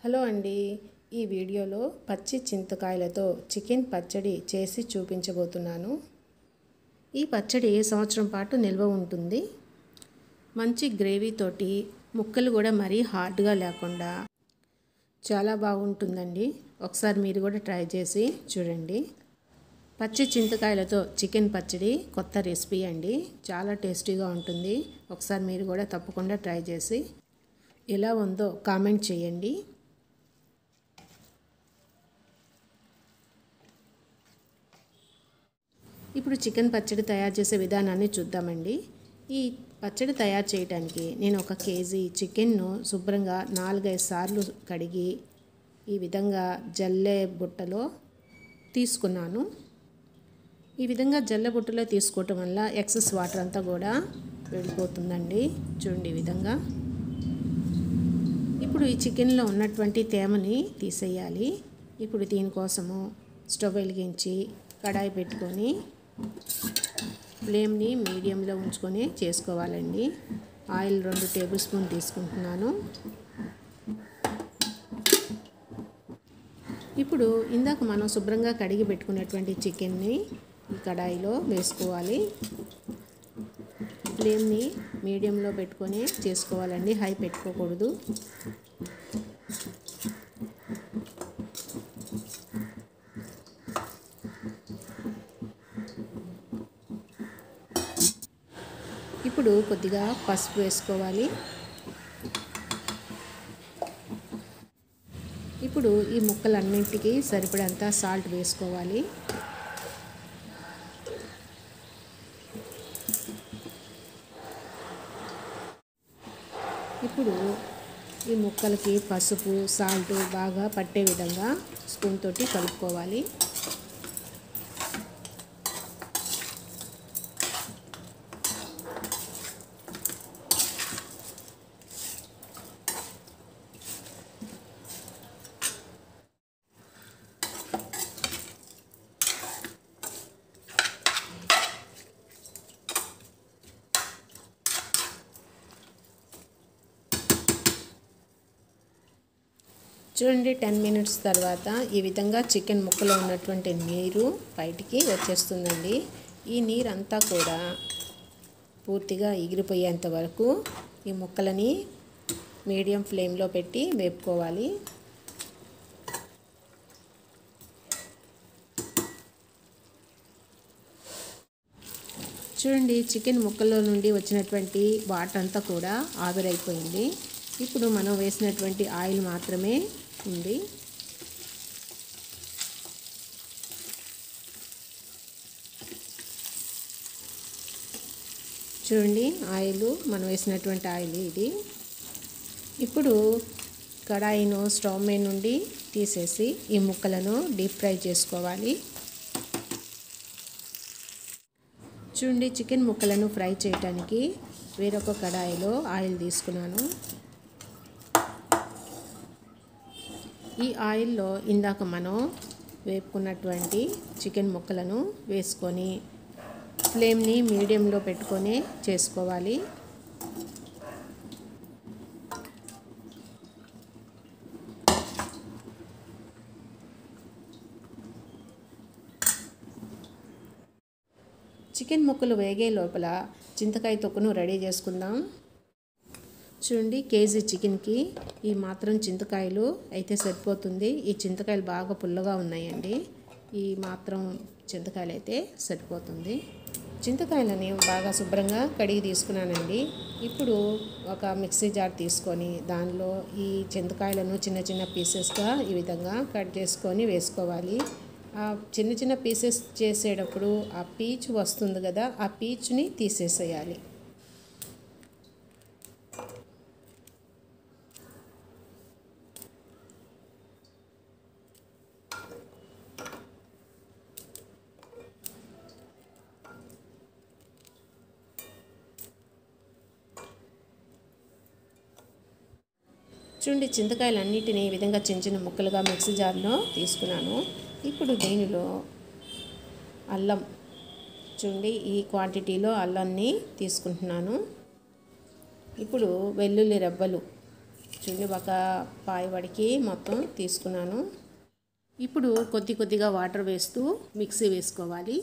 Hello అండి, ఈ వీడియోలో పచ్చి చింతకాయలతో చికెన్ పచ్చడి చేసి చూపించబోతున్నాను. ఈ పచ్చడి సంవత్సరం పాటు నిల్వ ఉంటుంది. మంచి గ్రేవీ తోటి ముక్కలు కూడా మరీ హార్డ్గా లేకుండా చాలా బాగుంటుందండి. ఒకసారి మీరు కూడా ట్రై చేసి చూడండి. పచ్చి చింతకాయలతో చికెన్ పచ్చడి కొత్త రెసిపీ అండి, చాలా టేస్టీగా ఉంటుంది. ఒకసారి మీరు కూడా తప్పకుండా ట్రై చేసి ఎలా ఉందో కామెంట్ చేయండి. ఇప్పుడు చికెన్ పచ్చడి తయారు చేసే విధానాన్ని చూద్దామండి. ఈ పచ్చడి తయారు చేయడానికి నేను 1 కేజీ చికెన్ను శుభ్రంగా 4-5 సార్లు కడిగి ఈ విధంగా జల్లె బుట్టలో తీసుకున్నాను. ఈ విధంగా జల్లె బుట్టలో తీసుకోవటం వల్ల ఎక్సెస్ వాటర్ అంతా కూడా వెళ్ళిపోతుందండి. చూడండి ఈ విధంగా. ఇప్పుడు ఈ చికెన్లో ఉన్నటువంటి తేమని తీసేయాలి. ఇప్పుడు దీనికోసము స్టవ్ వెలిగించి కడాయి పెట్టుకొని ఫ్లేమ్ని మీడియంలో ఉంచుకొని చేసుకోవాలండి. ఆయిల్ 2 టేబుల్ స్పూన్ తీసుకుంటున్నాను. ఇప్పుడు ఇందాక మనం శుభ్రంగా కడిగి పెట్టుకున్నటువంటి చికెన్ని ఈ కడాయిలో వేసుకోవాలి. ఫ్లేమ్ని మీడియంలో పెట్టుకొని చేసుకోవాలండి, హై పెట్టుకోకూడదు. ఇప్పుడు కొద్దిగా పసుపు వేసుకోవాలి. ఇప్పుడు ఈ ముక్కలన్నింటికి సరిపడంత సాల్ట్ వేసుకోవాలి. ఇప్పుడు ఈ ముక్కలకి పసుపు సాల్ట్ బాగా పట్టే విధంగా స్పూన్ తోటి కలుపుకోవాలి. చూడండి, 10 మినిట్స్ తర్వాత ఈ విధంగా చికెన్ ముక్కలో ఉన్నటువంటి నీరు బయటికి వచ్చేస్తుందండి. ఈ నీరంతా కూడా పూర్తిగా ఎగిరిపోయేంత వరకు ఈ ముక్కలని మీడియం ఫ్లేమ్లో పెట్టి వేపుకోవాలి. చూడండి, చికెన్ ముక్కల్లో నుండి వచ్చినటువంటి వాటర్ అంతా కూడా ఆవిరైపోయింది. ఇప్పుడు మనం వేసినటువంటి ఆయిల్ మాత్రమే ఉంది. చూడండి, ఆయిల్ మనం వేసినటువంటి ఆయిల్ ఇది. ఇప్పుడు కడాయిను స్టవ్ మీద నుండి తీసేసి ఈ ముక్కలను డీప్ ఫ్రై చేసుకోవాలి. చూడండి, చికెన్ ముక్కలను ఫ్రై చేయడానికి వేరొక కడాయిలో ఆయిల్ తీసుకున్నాను. ఈ ఆయిల్లో ఇందాక మనం వేపుకున్నటువంటి చికెన్ ముక్కలను వేసుకొని ఫ్లేమ్ని మీడియంలో పెట్టుకొని చేసుకోవాలి. చికెన్ ముక్కలు వేగే లోపల చింతకాయ తొక్కును రెడీ చేసుకుందాం. చూడండి, కేజీ చికెన్కి ఈ మాత్రం చింతకాయలు అయితే సరిపోతుంది. ఈ చింతకాయలు బాగా పుల్లగా ఉన్నాయండి. ఈ మాత్రం చింతకాయలు అయితే సరిపోతుంది. చింతకాయలని బాగా శుభ్రంగా కడిగి తీసుకున్నానండి. ఇప్పుడు ఒక మిక్సీ జార్ తీసుకొని దానిలో ఈ చింతకాయలను చిన్న చిన్న పీసెస్గా ఈ విధంగా కట్ చేసుకొని వేసుకోవాలి. ఆ చిన్న చిన్న పీసెస్ చేసేటప్పుడు ఆ పీచు వస్తుంది కదా, ఆ పీచుని తీసేసేయాలి. చూడండి, చింతకాయలన్నిటిని ఈ విధంగా చిన్న చిన్న ముక్కలుగా మిక్సీ జార్లో తీసుకున్నాను. ఇప్పుడు దీనిలో అల్లం, చూడండి ఈ క్వాంటిటీలో అల్లాన్ని తీసుకుంటున్నాను. ఇప్పుడు వెల్లుల్లి రెబ్బలు చూడండి ఒక పాయ వడికి మొత్తం తీసుకున్నాను. ఇప్పుడు కొద్దిగా వాటర్ వేస్తూ మిక్సీ వేసుకోవాలి.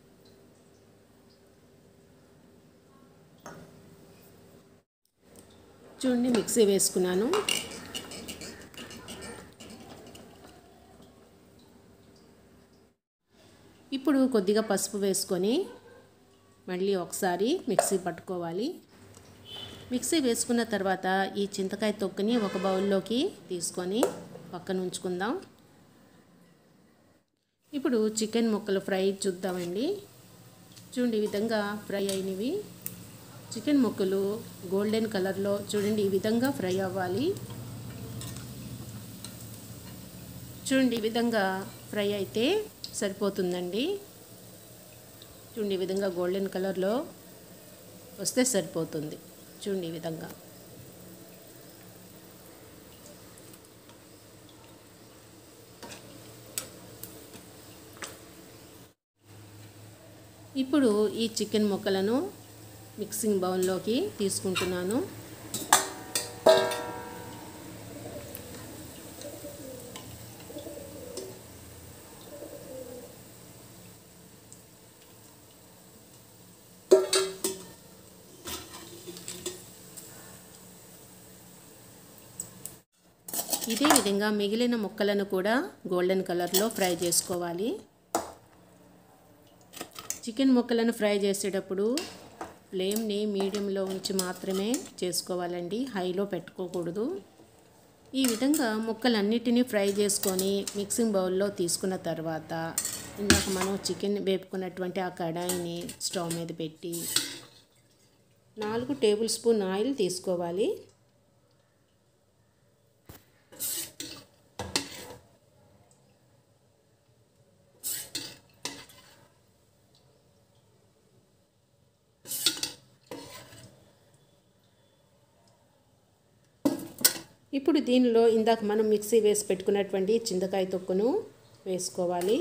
చూడండి మిక్సీ వేసుకున్నాను. ఇప్పుడు కొద్దిగా పసుపు వేసుకొని మళ్ళీ ఒకసారి మిక్సీ పట్టుకోవాలి. మిక్సీ వేసుకున్న తర్వాత ఈ చింతకాయ తొక్కుని ఒక బౌల్లోకి తీసుకొని పక్కన ఉంచుకుందాం. ఇప్పుడు చికెన్ ముక్కలు ఫ్రై చూద్దామండి. చూడండి ఈ విధంగా ఫ్రై అయినవి. చికెన్ ముక్కలు గోల్డెన్ కలర్లో చూడండి ఈ విధంగా ఫ్రై అవ్వాలి. చూడండి ఈ విధంగా ఫ్రై అయితే సరిపోతుందండి. చూడండి ఈ విధంగా గోల్డెన్ కలర్లో వస్తే సరిపోతుంది. చూడండి ఈ విధంగా. ఇప్పుడు ఈ చికెన్ ముక్కలను మిక్సింగ్ బౌల్లోకి తీసుకుంటున్నాను. ఇదే విధంగా మిగిలిన ముక్కలను కూడా గోల్డెన్ కలర్లో ఫ్రై చేసుకోవాలి. చికెన్ ముక్కలను ఫ్రై చేసేటప్పుడు ఫ్లేమ్ని మీడియంలో ఉంచి మాత్రమే చేసుకోవాలండి, హైలో పెట్టుకోకూడదు. ఈ విధంగా ముక్కలన్నిటినీ ఫ్రై చేసుకొని మిక్సింగ్ బౌల్లో తీసుకున్న తర్వాత ఇందాక మనం చికెన్ వేపుకున్నటువంటి ఆ కడాయిని స్టవ్ మీద పెట్టి 4 టేబుల్ స్పూన్ ఆయిల్ తీసుకోవాలి. ఇప్పుడు దీనిలో ఇందాక మనం మిక్సీ వేసి పెట్టుకున్నటువంటి చింతకాయ తొక్కును వేసుకోవాలి.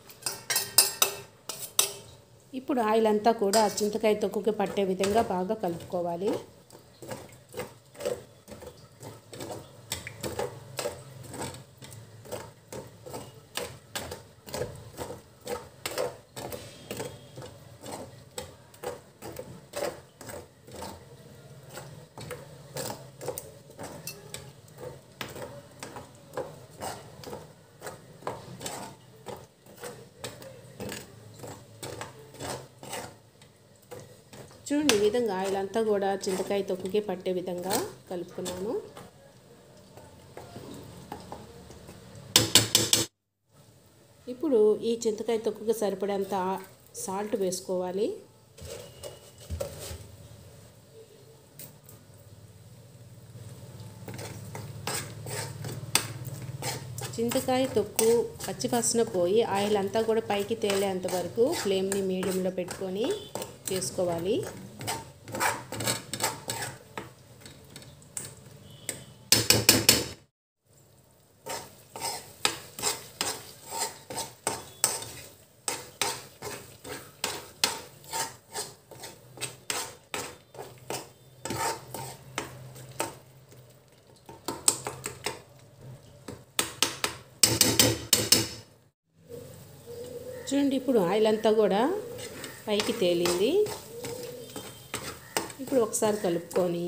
ఇప్పుడు ఆయిల్ అంతా కూడా చింతకాయ తొక్కుకి పట్టే విధంగా బాగా కలుపుకోవాలి. చూడండి ఈ విధంగా ఆయిల్ అంతా కూడా చింతకాయ తొక్కుకి పట్టే విధంగా కలుపుకున్నాను. ఇప్పుడు ఈ చింతకాయ తొక్కుకి సరిపడేంత సాల్ట్ వేసుకోవాలి. చింతకాయ తొక్కు పచ్చివాసన పోయి ఆయిల్ అంతా కూడా పైకి తేలేంత వరకు ఫ్లేమ్ని మీడియంలో పెట్టుకొని చేసుకోవాలి. చూడండి ఇప్పుడు ఆయిల్ అంతా కూడా పైకి తేలింది. ఇప్పుడు ఒకసారి కలుపుకొని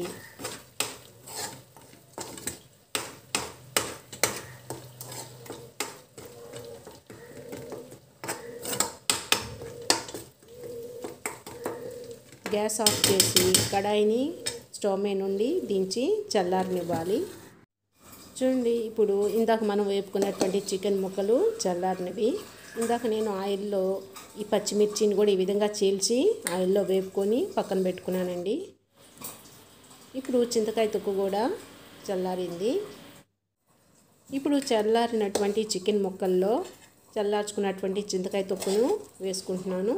గ్యాస్ ఆఫ్ చేసి కడాయిని స్టవ్ మీద నుండి దించి చల్లారనివ్వాలి. చూడండి ఇప్పుడు ఇందాక మనం వేపుకున్నటువంటి చికెన్ ముక్కలు చల్లారినవి. ఇందాక నేను ఆయిల్లో ఈ పచ్చిమిర్చిని కూడా ఈ విధంగా చీల్చి ఆయిల్లో వేపుకొని పక్కన పెట్టుకున్నానండి. ఇప్పుడు చింతకాయ తొక్కు కూడా చల్లారింది. ఇప్పుడు చల్లారినటువంటి చికెన్ ముక్కల్లో చల్లార్చుకున్నటువంటి చింతకాయ తొక్కును వేసుకుంటున్నాను.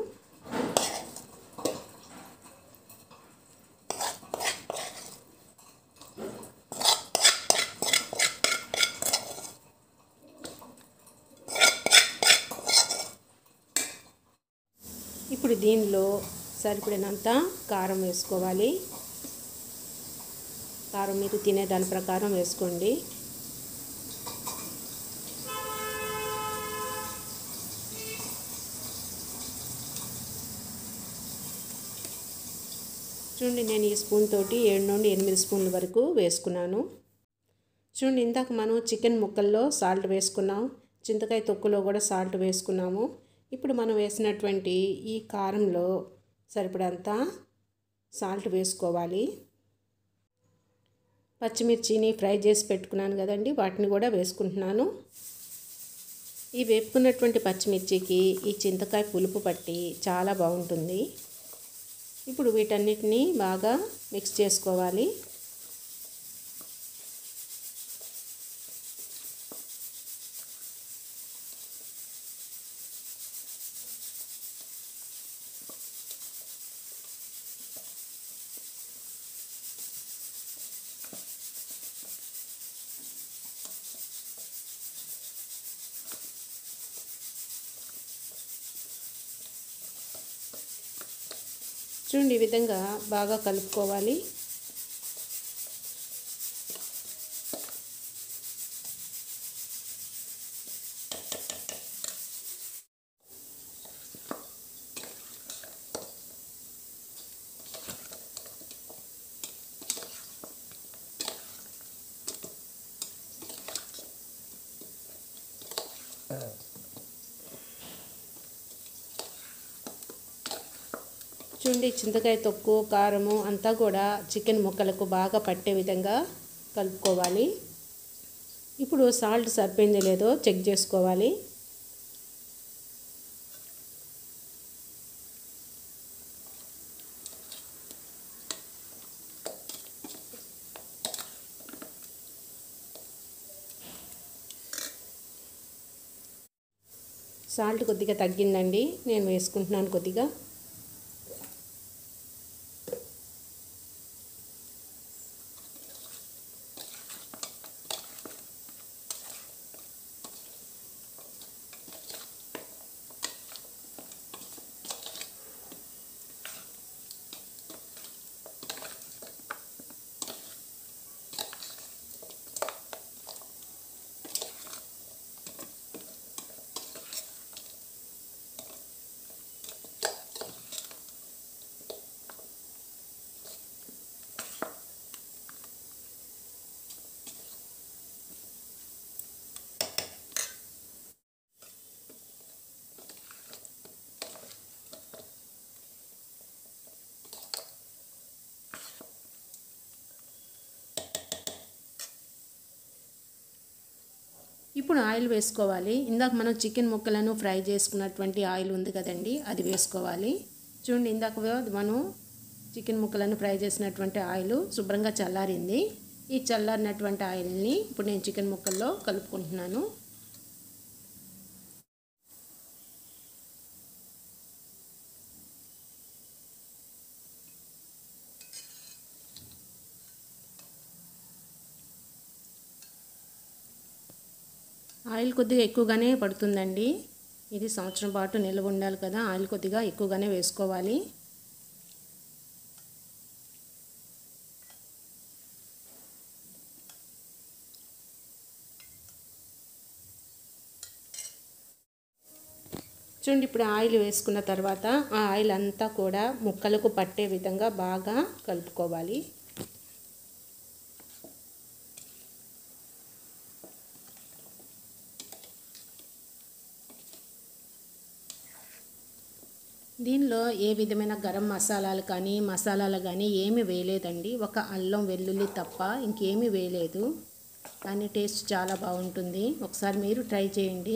ఇప్పుడు దీనిలో సరిపడినంత కారం వేసుకోవాలి. కారం మీరు తినే దాని ప్రకారం వేసుకోండి. చూడండి, నేను ఈ స్పూన్ తోటి 7 నుండి 8 స్పూన్ల వరకు వేసుకున్నాను. చూడండి, ఇందాక మనం చికెన్ ముక్కల్లో సాల్ట్ వేసుకున్నాం, చింతకాయ తొక్కులో కూడా సాల్ట్ వేసుకున్నాము. ఇప్పుడు మనం వేసినటువంటి ఈ కారంలో సరిపడంత సాల్ట్ వేసుకోవాలి. పచ్చిమిర్చిని ఫ్రై చేసి పెట్టుకున్నాను కదండి, వాటిని కూడా వేసుకుంటున్నాను. ఈ వేపుకున్నటువంటి పచ్చిమిర్చికి ఈ చింతకాయ పులుపు పట్టి చాలా బాగుంటుంది. ఇప్పుడు వీటన్నిటిని బాగా మిక్స్ చేసుకోవాలి. చూడండి, ఈ విధంగా బాగా కలుపుకోవాలి. చూడండి, చింతకాయ తొక్కు కారము అంతా కూడా చికెన్ ముక్కలకు బాగా పట్టే విధంగా కలుపుకోవాలి. ఇప్పుడు సాల్ట్ సరిపోయిందో లేదో చెక్ చేసుకోవాలి. సాల్ట్ కొద్దిగా తగ్గిందండి, నేను వేసుకుంటున్నాను కొద్దిగా. ఇప్పుడు ఆయిల్ వేసుకోవాలి. ఇందాక మనం చికెన్ ముక్కలను ఫ్రై చేసుకున్నటువంటి ఆయిల్ ఉంది కదండి, అది వేసుకోవాలి. చూడండి, ఇందాక మనం చికెన్ ముక్కలను ఫ్రై చేసినటువంటి ఆయిల్ శుభ్రంగా చల్లారింది. ఈ చల్లారినటువంటి ఆయిల్ని ఇప్పుడు నేను చికెన్ ముక్కల్లో కలుపుకుంటున్నాను. ఆయిల్ కొద్దిగా ఎక్కువగానే పడుతుందండి. ఇది సంవత్సరం పాటు నిల్వ ఉండాలి కదా, ఆయిల్ కొద్దిగా ఎక్కువగానే వేసుకోవాలి. చూడండి, ఇప్పుడు ఆయిల్ వేసుకున్న తర్వాత ఆ ఆయిల్ అంతా కూడా ముక్కలకు పట్టే విధంగా బాగా కలుపుకోవాలి. దీనిలో ఏ విధమైన గరం మసాలాలు కానీ ఏమీ వేయలేదండి. ఒక అల్లం వెల్లుల్లి తప్ప ఇంకేమీ వేయలేదు. కానీ టేస్ట్ చాలా బాగుంటుంది. ఒకసారి మీరు ట్రై చేయండి.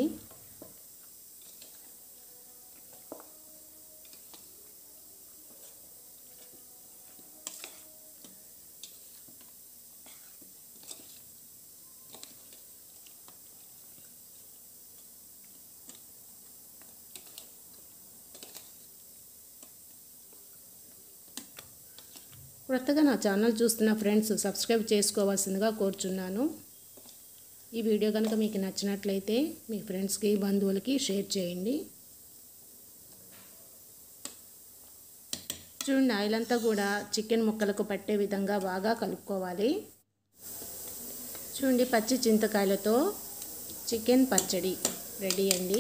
కొత్తగా నా ఛానల్ చూస్తున్న ఫ్రెండ్స్ సబ్స్క్రైబ్ చేసుకోవాల్సిందిగా కోరుచున్నాను. ఈ వీడియో కనుక మీకు నచ్చినట్లయితే మీ ఫ్రెండ్స్కి బంధువులకి షేర్ చేయండి. చూడండి ఆయిల్ అంతా కూడా చికెన్ ముక్కలకు పట్టే విధంగా బాగా కలుపుకోవాలి. చూడండి పచ్చి చింతకాయలతో చికెన్ పచ్చడి రెడీ అండి.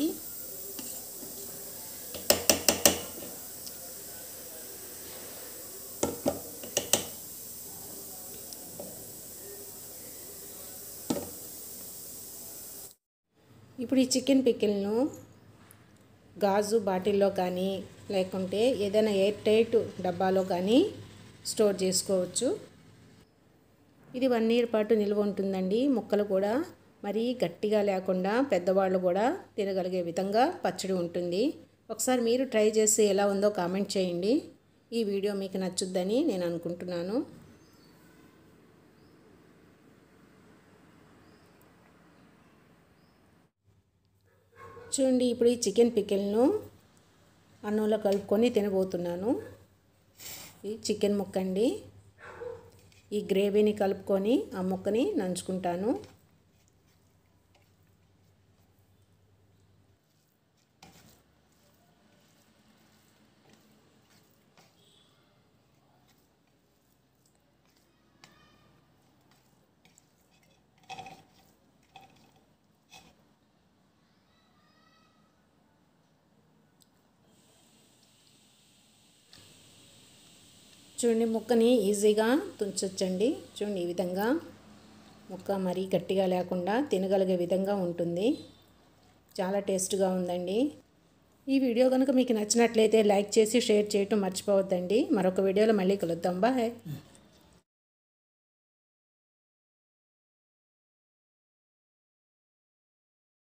ఇప్పుడు ఈ చికెన్ పికిల్ను గాజు బాటిల్లో కానీ లేకుంటే ఏదైనా ఎయిర్ టైట్ డబ్బాలో కానీ స్టోర్ చేసుకోవచ్చు. ఇది 1 ఇయర్ పాటు నిల్వ ఉంటుందండి. ముక్కలు కూడా మరీ గట్టిగా లేకుండా పెద్దవాళ్ళు కూడా తినగలిగే విధంగా పచ్చడి ఉంటుంది. ఒకసారి మీరు ట్రై చేసి ఎలా ఉందో కామెంట్ చేయండి. ఈ వీడియో మీకు నచ్చుద్దని నేను అనుకుంటున్నాను. చూడండి ఇప్పుడు ఈ చికెన్ పికిల్ను అన్నంలో కలుపుకొని తినబోతున్నాను. ఈ చికెన్ ముక్క అండి. ఈ గ్రేవీని కలుపుకొని ఆ ముక్కని నంచుకుంటాను. చూడండి ముక్కని ఈజీగా తుంచొచ్చండి. చూడండి ఈ విధంగా ముక్క మరీ గట్టిగా లేకుండా తినగలిగే విధంగా ఉంటుంది. చాలా టేస్ట్గా ఉందండి. ఈ వీడియో కనుక మీకు నచ్చినట్లయితే లైక్ చేసి షేర్ చేయటం మర్చిపోవద్దండి. మరొక వీడియోలో మళ్ళీ కలుద్దాం. బాయ్.